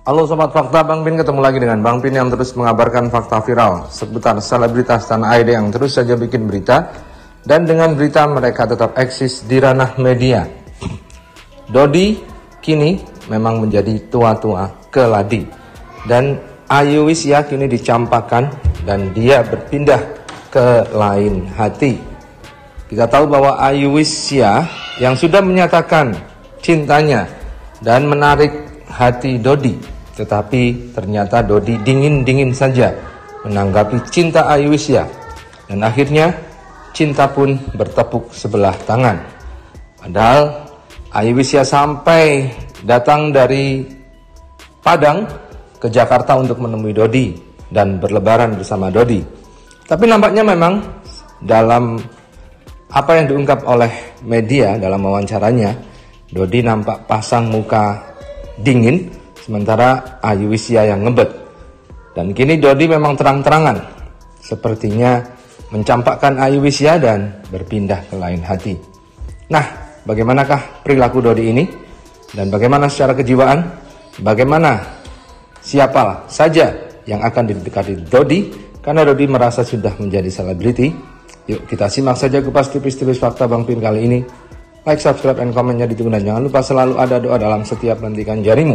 Halo Sobat Fakta, Bang Pin ketemu lagi dengan Bang Pin yang terus mengabarkan fakta viral seputar selebritas tanah air yang terus saja bikin berita. Dan dengan berita mereka tetap eksis di ranah media. Dodi kini memang menjadi tua-tua keladi. Dan Ayu Wisya kini dicampakkan dan dia berpindah ke lain hati. Kita tahu bahwa Ayu Wisya yang sudah menyatakan cintanya dan menarik hati Dodi, tetapi ternyata Dodi dingin-dingin saja menanggapi cinta Ayu Wisya, dan akhirnya cinta pun bertepuk sebelah tangan. Padahal Ayu Wisya sampai datang dari Padang ke Jakarta untuk menemui Dodi dan berlebaran bersama Dodi. Tapi nampaknya memang dalam apa yang diungkap oleh media dalam wawancaranya, Dodi nampak pasang muka dingin, sementara Ayu Wisya yang ngebet. Dan kini Dodi memang terang-terangan sepertinya mencampakkan Ayu Wisya dan berpindah ke lain hati. Nah, bagaimanakah perilaku Dodi ini? Dan bagaimana secara kejiwaan? Bagaimana siapa saja yang akan didekati Dodi? Karena Dodi merasa sudah menjadi selebriti. Yuk kita simak saja kupas tipis-tipis fakta Bang Pin kali ini. Like, subscribe, dan komennya ditunggu, dan jangan lupa selalu ada doa dalam setiap lentikan jarimu.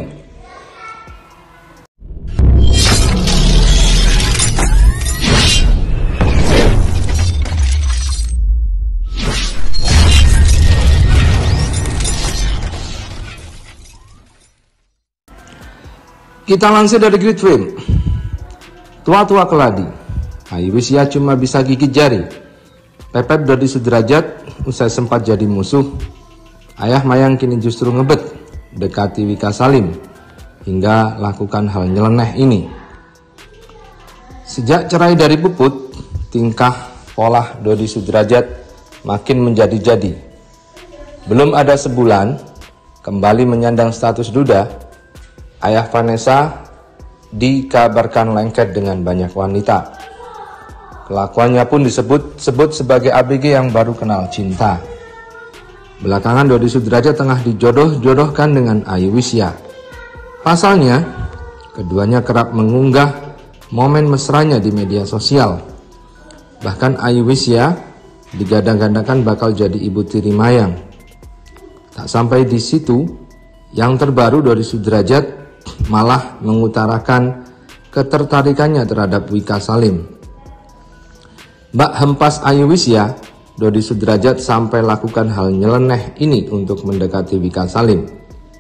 Kita lansir dari Grid Film. Tua-tua keladi, Ayu Wisya cuma bisa gigit jari. Pepet Dodi Sudrajat usai sempat jadi musuh. Ayah Mayang kini justru ngebet dekati Wika Salim hingga lakukan hal nyeleneh ini. Sejak cerai dari Puput, tingkah pola Dodi Sudrajat makin menjadi-jadi. Belum ada sebulan kembali menyandang status duda, ayah Vanessa dikabarkan lengket dengan banyak wanita. Kelakuannya pun disebut sebagai ABG yang baru kenal cinta. Belakangan Dodi Sudrajat tengah dijodoh-jodohkan dengan Ayu Wisya. Pasalnya, keduanya kerap mengunggah momen mesranya di media sosial. Bahkan Ayu Wisya digadang-gadangkan bakal jadi ibu tiri Mayang. Tak sampai di situ, yang terbaru Dodi Sudrajat malah mengutarakan ketertarikannya terhadap Wika Salim. Mbak hempas Ayu Wisya, Dodi Sudrajat sampai lakukan hal nyeleneh ini untuk mendekati Wika Salim.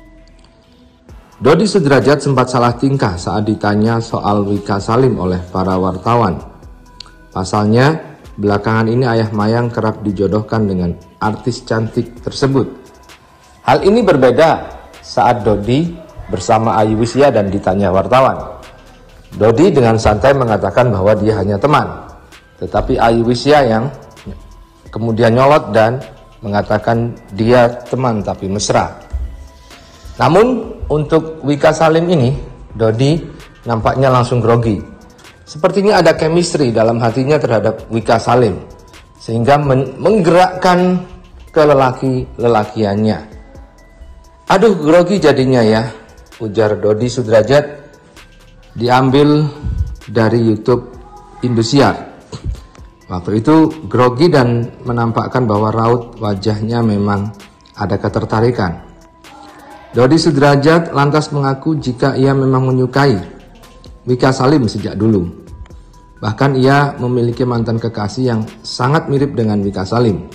Dodi Sudrajat sempat salah tingkah saat ditanya soal Wika Salim oleh para wartawan. Pasalnya, belakangan ini ayah Mayang kerap dijodohkan dengan artis cantik tersebut. Hal ini berbeda saat Dodi bersama Ayu Wisya dan ditanya wartawan. Dodi dengan santai mengatakan bahwa dia hanya teman. Tetapi Ayu Wisya yang kemudian nyolot dan mengatakan dia teman tapi mesra. Namun untuk Wika Salim ini, Dodi nampaknya langsung grogi. Sepertinya ada chemistry dalam hatinya terhadap Wika Salim, sehingga menggerakkan ke lelaki-lelakiannya. Aduh, grogi jadinya ya, ujar Dodi Sudrajat, diambil dari YouTube Indosiar. Waktu itu grogi dan menampakkan bahwa raut wajahnya memang ada ketertarikan. Dodi Sudrajat lantas mengaku jika ia memang menyukai Wika Salim sejak dulu. Bahkan ia memiliki mantan kekasih yang sangat mirip dengan Wika Salim.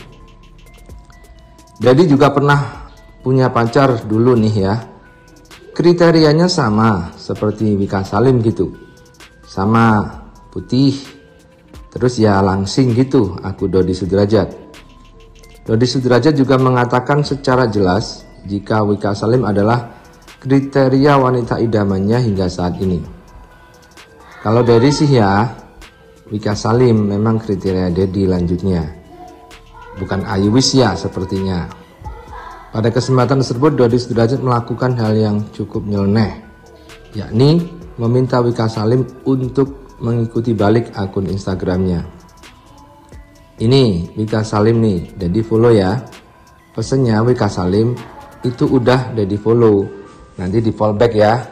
Dodi juga pernah punya pacar dulu nih ya. Kriterianya sama seperti Wika Salim gitu. Sama putih, terus ya langsing gitu, aku Dodi Sudrajat. Dodi Sudrajat juga mengatakan secara jelas jika Wika Salim adalah kriteria wanita idamannya hingga saat ini. Kalau dari sih ya, Wika Salim memang kriteria Dedi lanjutnya, bukan Ayu Wisya sepertinya. Pada kesempatan tersebut Dodi Sudrajat melakukan hal yang cukup nyeleneh, yakni meminta Wika Salim untuk mengikuti balik akun Instagramnya. Ini Wika Salim nih, jadi follow ya. Pesennya Wika Salim itu udah di follow, nanti di follow back ya.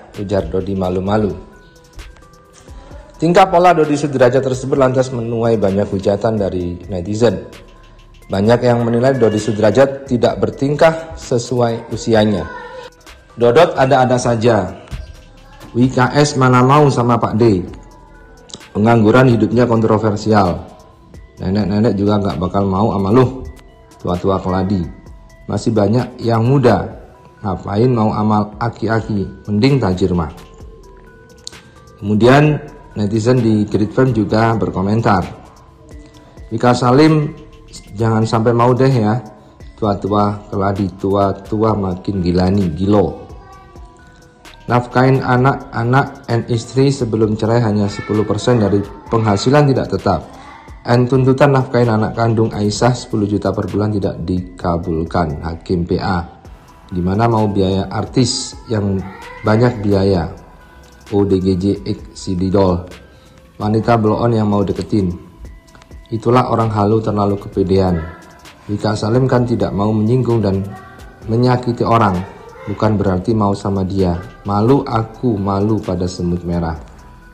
ujar Dodi malu-malu. Tingkah pola Dodi Sudrajat tersebut lantas menuai banyak hujatan dari netizen. Banyak yang menilai Dodi Sudrajat tidak bertingkah sesuai usianya. Dodot ada-ada saja. WKS mana mau sama Pak D. Pengangguran hidupnya kontroversial. Nenek-nenek juga gak bakal mau sama lu, tua-tua keladi. Masih banyak yang muda, ngapain mau amal aki-aki, mending tajir mah. Kemudian netizen di Gridfan juga berkomentar, Wika Salim jangan sampai mau deh ya, tua-tua keladi, tua-tua makin gilo. Nafkain anak-anak dan istri sebelum cerai hanya 10% dari penghasilan tidak tetap. Dan tuntutan nafkain anak kandung Aisyah 10 juta per bulan tidak dikabulkan Hakim PA. Gimana mau biaya artis yang banyak biaya? ODGJ X si Didol, wanita blow on yang mau deketin. Itulah orang halu terlalu kepedean. Wika Salim kan tidak mau menyinggung dan menyakiti orang, bukan berarti mau sama dia. Malu aku, malu pada semut merah.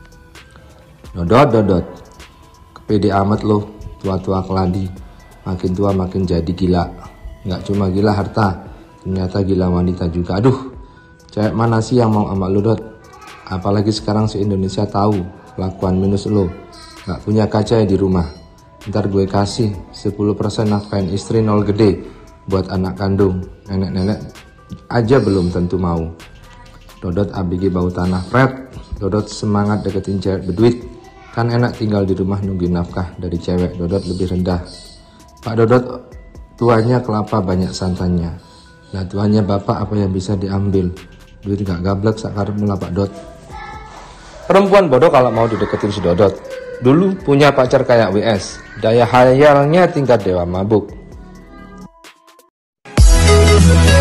Dodot. Pede amat loh, tua-tua keladi. Makin tua makin jadi gila. Nggak cuma gila harta, ternyata gila wanita juga. Aduh, cewek mana sih yang mau sama lu, Dot? Apalagi sekarang se-Indonesia tahu kelakuan minus lo. Nggak punya kaca ya di rumah. Ntar gue kasih 10% nafkain istri nol gede buat anak kandung. Nenek-nenek aja belum tentu mau. Dodot ABG bau tanah pret. Dodot semangat deketin cewek berduit. Kan enak tinggal di rumah nungguin nafkah dari cewek. Dodot lebih rendah. Pak Dodot tuanya kelapa banyak santannya. Nah tuanya bapak apa yang bisa diambil? Duit gak gablek sakar mula Pak Dot. Perempuan bodoh kalau mau dideketin si Dodot. Dulu punya pacar kayak WS. Daya hayalnya tingkat dewa mabuk.